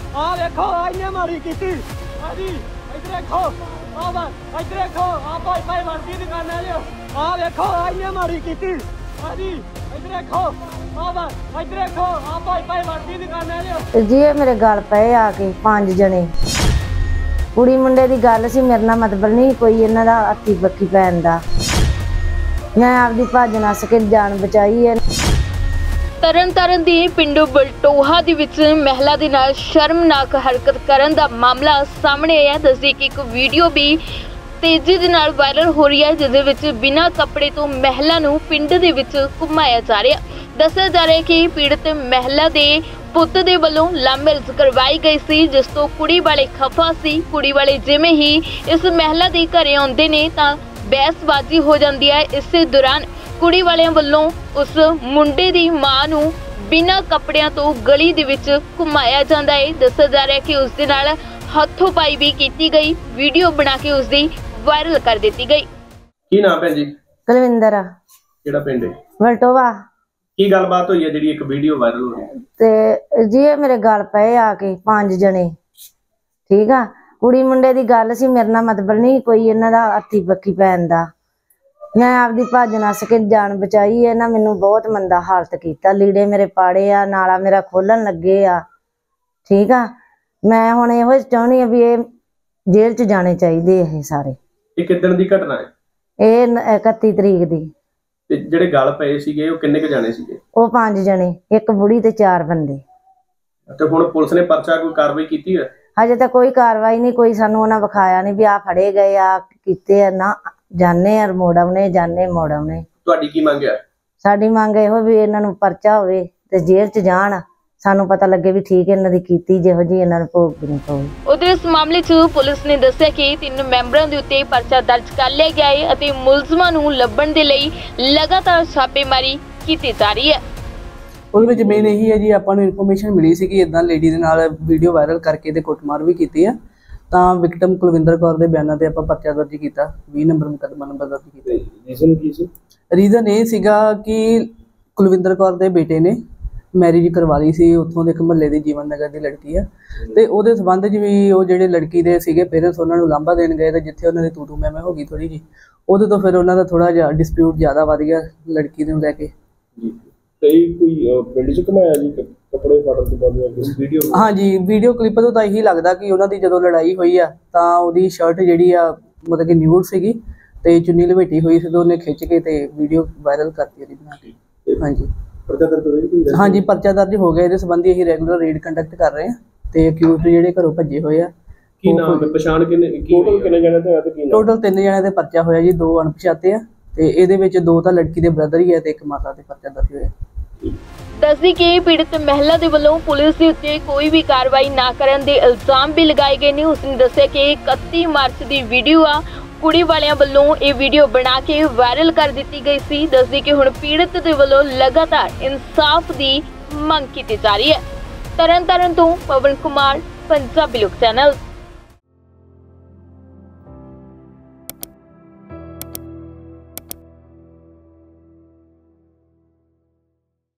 आ देखो इन्हें मारी की जी इधर देखो इधर देखो आप भाई वर्दी दुकान लियो आ देखो इन्हें मारी की जी इधर देखो इधर देखो आप भाई वर्दी दुकान लियो जी। मेरे गल पे आके 5 जने कुड़ी मुंडे की गल सी, मेरे नाल मतलब नहीं कोई इन्हां दा हत्थी बक्की पैन दा। मैं आपदी भज नस के जान बचाई है। तरनतारन दी पिंडो बलटोहा दे विच महिला दे नाल शर्मनाक हरकत करन दा मामला सामने आया। दसदी कि एक वीडियो भी तेजी दे नाल वायरल हो रही है, जिस विच बिना कपड़े तो महिला नूं पिंड दे विच घुमाया जा रहा। दस्सिया जा रहा है कि पीड़ित महिला दे पुੱਤ ਦੇ ਵੱਲੋਂ ਲਵ ਮੈਰਿਜ ਕਰਵਾਈ ਗਈ ਸੀ, जिस तो कुड़ी वाले खफा सी। कुड़ी वाले जिवें ही इस महिला ਦੇ ਘਰੇ ਆਉਂਦੇ ਨੇ ਤਾਂ ਬਹਿਸਬਾਜ਼ੀ ਹੋ ਜਾਂਦੀ ਹੈ। ਇਸੇ ਦੌਰਾਨ ਕੁੜੀ ਵਾਲਿਆਂ ਵੱਲੋਂ ਉਸ ਮੁੰਡੇ ਦੀ ਮਾਂ ਨੂੰ ਬਿਨਾਂ ਕੱਪੜਿਆਂ ਤੋਂ ਗਲੀ ਦੇ ਵਿੱਚ ਘੁਮਾਇਆ ਜਾਂਦਾ ਹੈ। ਦੱਸਿਆ ਜਾ ਰਿਹਾ ਹੈ ਕਿ ਉਸ ਦੇ ਨਾਲ ਹੱਥੋਂ ਪਾਈ ਵੀ ਕੀਤੀ ਗਈ, ਵੀਡੀਓ ਬਣਾ ਕੇ ਉਸ ਦੀ ਵਾਇਰਲ ਕਰ ਦਿੱਤੀ ਗਈ। ਕੀ ਨਾਮ ਹੈ ਜੀ? ਕੁਲਵਿੰਦਰ। ਕਿਹੜਾ ਪਿੰਡ ਹੈ? ਬਲਟੋਹਾ। की गलबात हुई है जी एक वीडियो वायरल हो रही है? ते जी मेरे गल पे आके 5 जने, ठीक आ। कुड़ी मुंडे की गल सी, मेरे नाल मतलब नहीं कोई इन्हां दा हत्थी बक्की पैन दा। मैं आपदी भज नस के जान बचाई है। ना मैनू बहुत मंदा हालत कीता, लीड़े मेरे पाड़े आ, नाला मेरा खोलन लगे आ, ठीक आ। मैं हुण इहो चाहुंदी आ भी ये जेल च जाने चाहिए ये सारे। ये किदन दी घटना है? ये 31 तरीक दी। ਤੇ ਜਿਹੜੇ ਗੱਲ ਪਏ ਸੀਗੇ ਉਹ ਕਿੰਨੇ ਕ ਜਾਣੇ ਸੀਗੇ? ਉਹ 5 ਜਣੇ, ਇੱਕ ਬੁੜੀ ਤੇ 4 ਬੰਦੇ। ਤੇ ਹੁਣ ਪੁਲਿਸ ਨੇ ਪਰਚਾ ਕੋਈ ਕਾਰਵਾਈ ਕੀਤੀ ਹੈ? ਹਜੇ ਤਾਂ ਕੋਈ ਕਾਰਵਾਈ ਨਹੀਂ, ਕੋਈ ਸਾਨੂੰ ਉਹਨਾਂ ਵਿਖਾਇਆ ਨਹੀਂ ਵੀ ਆ ਫੜੇ ਗਏ ਆ ਕੀਤੇ ਆ। ਨਾ ਜਾਣੇ ਆ ਮੋੜਾਉਣੇ, ਜਾਣੇ ਮੋੜਾਉਣੇ। ਤੁਹਾਡੀ ਕੀ ਮੰਗ ਹੈ? ਸਾਡੀ ਮੰਗ ਇਹੋ ਵੀ ਇਹਨਾਂ ਨੂੰ ਪਰਚਾ ਹੋਵੇ ਤੇ ਜੇਲ੍ਹ 'ਚ ਜਾਣ, ਸਾਨੂੰ ਪਤਾ ਲੱਗੇ ਵੀ ਠੀਕ ਇਹਨਾਂ ਦੀ ਕੀਤੀ ਜਿਹੋ ਜੀ ਇਹਨਾਂ ਨੂੰ ਭੋਗਣੀ ਪਵੇ। ਉਧਰ ਇਸ ਮਾਮਲੇ 'ਚ ਪੁਲਿਸ ਨੇ ਦੱਸਿਆ ਕਿ 3 ਮੈਂਬਰਾਂ ਦੇ ਉੱਤੇ ਪਰਚਾ ਦਰਜ ਕਰ ਲਿਆ ਗਿਆ ਹੈ ਅਤੇ ਮੁਲਜ਼ਮਾਂ ਨੂੰ ਲੱਭਣ ਦੇ ਲਈ ਲਗਾਤਾਰ ਛਾਪੇਮਾਰੀ ਕੀਤੀ ਜਾ ਰਹੀ ਹੈ। ਉਹਦੇ ਵਿੱਚ ਮੇਨ ਇਹੀ ਹੈ ਜੀ, ਆਪਾਂ ਨੂੰ ਇਨਫੋਰਮੇਸ਼ਨ ਮਿਲੀ ਸੀ ਕਿ ਇਦਾਂ ਲੇਡੀ ਦੇ ਨਾਲ ਵੀਡੀਓ ਵਾਇਰਲ ਕਰਕੇ ਤੇ ਕੁੱਟਮਾਰ ਵੀ ਕੀਤੀ ਆ, ਤਾਂ ਵਿਕਟਮ ਕੁਲਵਿੰਦਰ ਕੌਰ ਦੇ ਬਿਆਨਾਂ ਤੇ ਆਪਾਂ ਪਰਚਾ ਦਰਜ ਕੀਤਾ, 20 ਨੰਬਰ ਮੁਕੱਦਮਾ ਨੰਬਰ ਦਰਜ ਕੀਤਾ। ਰੀਜ਼ਨ ਕੀ ਸੀ? ਰੀਜ਼ਨ ਇਹ ਸੀਗਾ ਕਿ ਕੁਲਵਿੰਦਰ ਕੌਰ ਦੇ ਬੇਟੇ ਨੇ ਮੈਰਿਜ ਕਰਵਾ ਲਈ ਸੀ, ਉੱਥੋਂ ਦੇ ਇੱਕ ਮੁਹੱਲੇ ਦੀ ਜੀਵਨ ਨਗਰ ਦੀ ਲੜਕੀ ਆ, ਤੇ ਉਹਦੇ ਸੰਬੰਧ 'ਚ ਵੀ ਉਹ ਜਿਹੜੇ ਲੜਕੀ ਦੇ ਸੀਗੇ ਪੇਰੈਂਟਸ ਉਹਨਾਂ ਨੂੰ ਲਾਂਭਾ ਦੇਣ ਗਏ, ਤੇ ਜਿੱਥੇ ਉਹਨਾਂ ਦੀ ਤੂੰ ਮੈਂ ਹੋ ਗਈ ਥੋੜੀ ਜੀ, ਉਹਦੇ ਤੋਂ ਫਿਰ ਉਹਨਾਂ ਦਾ ਥੋੜਾ ਜਿਹਾ ਡਿਸਪਿਊਟ ਜ਼ਿਆਦਾ ਵੱਧ ਗਿਆ ਲੜਕੀ ਨੂੰ ਲੈ ਕੇ। ਤੇ ਕੋਈ ਪਿੰਡ 'ਚ ਘੁਮਾਇਆ ਜੀ ਕੱਪੜੇ ਫਾੜਨ ਤੋਂ ਬਾਅਦ ਇਸ ਵੀਡੀਓ? ਹਾਂਜੀ, ਵੀਡੀਓ ਕਲਿੱਪ ਤੋਂ ਤਾਂ ਇਹੀ ਲੱਗਦਾ ਕਿ ਉਹਨਾਂ ਦੀ ਜਦੋਂ ਲੜਾਈ ਹੋਈ ਆ ਤਾਂ ਉਹਦੀ ਸ਼ਰਟ ਜਿਹੜੀ ਆ ਮਤਲਬ ਕਿ ਨਿਊਡ ਸੀਗੀ ਤੇ ਚੁੰਨੀ ਲਪੇਟੀ ਹੋਈ ਸੀ, ਤੇ ਉਹਨੇ ਖਿੱਚ ਕੇ ਤੇ ਵੀਡੀਓ ਵਾਇਰਲ ਕਰਤੀ ਉਹਦੀ ਬਣਾ ਕੇ। ਹਾਂਜੀ ਹਾਂਜੀ, ਪਰਚਾ ਦਰਜ ਹੋ ਗਿਆ। ਇਹਦੇ ਸੰਬੰਧੀ ਅਸੀਂ ਰੈਗੂਲਰ ਰੇਡ ਕੰਡਕਟ ਕਰ ਰਹੇ ਹਾਂ ਤੇ ਅਕਿਊਜ਼ਡ ਜਿਹੜੇ ਘਰੋਂ ਭੱਜੇ ਹੋਏ ਆ। ਕੀ ਨਾਮ ਹੈ? ਪਛਾਣ ਟੋਟਲ ਕਿੰਨੇ ਜਣੇ ਤੇ ਆ ਤੇ ਕੀ ਨਾਮ? ਟੋਟਲ 3 ਜਣੇ ਤੇ ਪਰਚਾ ਹੋਇਆ ਜੀ, 2 ਅਣਪਛਾਤੇ ਆ ਤੇ ਇਹਦੇ ਵਿੱਚ 2 ਤਾਂ ਲੜਕੀ ਦੇ ਬ੍ਰਦਰ ਹੀ ਆ ਤੇ 1 ਮਾਤਾ ਤੇ ਪਰਚਾ ਦਰਜ ਹੋਇਆ। ਦੱਸਦੀ ਕਿ ਪੀੜਤ ਮਹਿਲਾ ਦੇ ਵੱਲੋਂ ਪੁਲਿਸ ਦੇ ਉੱਤੇ ਕੋਈ ਵੀ ਕਾਰਵਾਈ ਨਾ ਕਰਨ ਦੇ ਇਲਜ਼ਾਮ ਵੀ ਲਗਾਏ ਗਏ ਨੇ। ਉਸਨੇ ਦੱਸਿਆ ਕਿ 31 ਮਾਰਚ ਦੀ ਵੀਡੀਓ ਆ, ਕੁੜੀ ਵਾਲਿਆਂ ਵੱਲੋਂ ਇਹ ਵੀਡੀਓ ਬਣਾ ਕੇ ਵਾਇਰਲ ਕਰ ਦਿੱਤੀ ਗਈ ਸੀ। ਦੱਸਦੀ ਕਿ ਹੁਣ ਪੀੜਤ ਦੇ ਵੱਲੋਂ ਲਗਾਤਾਰ ਇਨਸਾਫ ਦੀ ਮੰਗ ਕੀਤੀ ਜਾ ਰਹੀ ਹੈ। ਤਰਨਤਾਰਨ ਤੋਂ ਪਵਨ ਕੁਮਾਰ, ਪੰਜਾਬੀ ਲੋਕ ਚੈਨਲ।